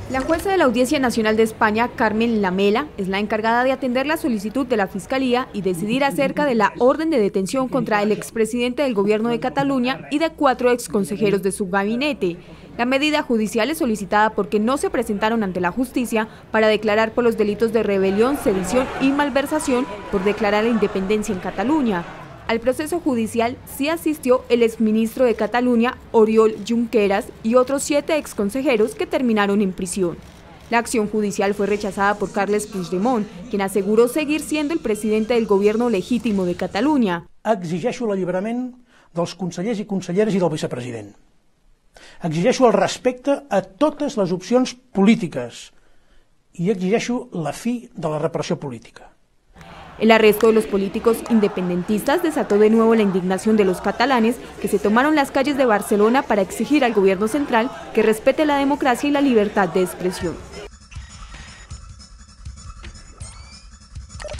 La jueza de la Audiencia Nacional de España, Carmen Lamela, es la encargada de atender la solicitud de la Fiscalía y decidir acerca de la orden de detención contra el expresidente del Gobierno de Cataluña y de 4 exconsejeros de su gabinete. La medida judicial es solicitada porque no se presentaron ante la justicia para declarar por los delitos de rebelión, sedición y malversación por declarar la independencia en Cataluña. Al proceso judicial sí asistió el exministro de Cataluña, Oriol Junqueras, y otros 7 exconsejeros que terminaron en prisión. La acción judicial fue rechazada por Carles Puigdemont, quien aseguró seguir siendo el presidente del gobierno legítimo de Catalunya. Exigeixo l'alliberament dels consellers i conselleres i del vicepresident. Exigeixo el respecte a totes les opcions polítiques i exigeixo la fi de la repressió política. El arresto de los políticos independentistas desató de nuevo la indignación de los catalanes que se tomaron las calles de Barcelona para exigir al gobierno central que respete la democracia y la libertad de expresión.